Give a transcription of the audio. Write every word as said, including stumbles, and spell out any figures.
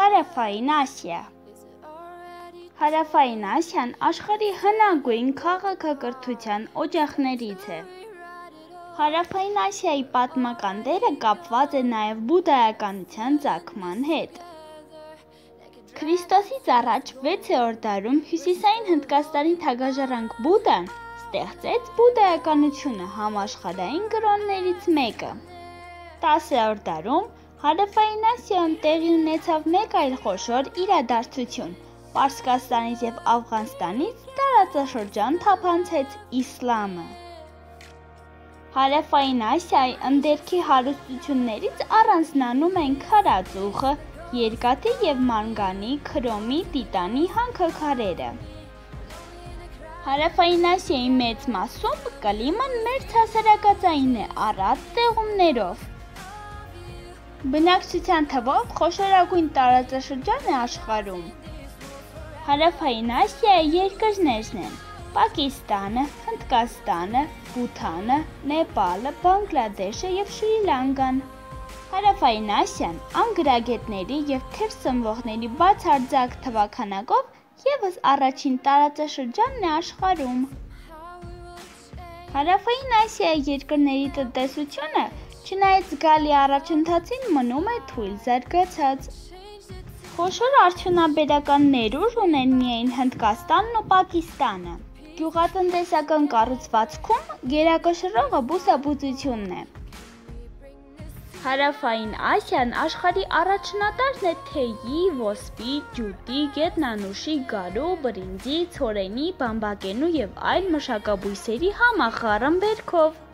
Հարավային Ասիա։ Հարավային Ասիան աշխարհի հնագույն քաղաքակրթության օջախներից է։ Հարավային Ասիայի պատմական դերը կապված է նաև բուդդայականության ծագման հետ։ Քրիստոսից առաջ վեցերորդ դարում հյուսիսային Հնդկաստանի թագաժառանգ Բուդդան ստեղծեց բուդդայականությունը համաշխարհային կրոններից մեկը։ տասերորդ դարում Հարավային Ասիայում տեղի ունեցավ մեկ այլ խոշոր իրադարձություն։ Պարսկաստանից և Աֆղանստանից տարածաշրջան թափանցեց իսլամը։ Հարավային Ասիայի ընդերքի հարստություններից առանձնանում են քարածուխը, երկաթի և մանգանի, քրոմի, տիտանի հանքաքարերը։ Հարավային Ասիայի մեծ մասում կլիման մերձհասարակածային է առատ տեղումներով։ Բնակչության թվով խոշորագույն տարածաշրջան է աշխարհում։ Հարավային Ասիայի երկրներն են Պակիստանը, Հնդկաստանը, Բութանը, Նեպալը, Բանգլադեշը և Շրի Լանկան։ Հարավային Ասիան անգրագետների և թեժ սնվողների բացարձակ թվաքանակով ևս առաջին տարածաշրջանն է աշխարհում։ Հարավային Ասիայի երկրների տնտեսությունը, չնայած զգալի առաջընթացին, մնում է թույլ զարգացած։ Խոշոր արդյունաբերական ներուժ ունեն միայն Հնդկաստանն ու Պակիստանը։ Գյուղատնտեսական կառուցվածքում գերակշռողը բուսաբուծությունն է։ Հարավային Ասիան աշխարհի առաջնատարն է թեյի, ոսպի, ջուտի, գետնանուշի, գարու, բրինձի, ցորենի, բամբակենու և այլ մշակաբույսերի համախառն բերքով։